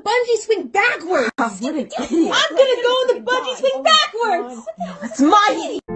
bungee swing backwards. Oh, what an idiot. I'm gonna go in the bungee swing backwards. That's my idiot.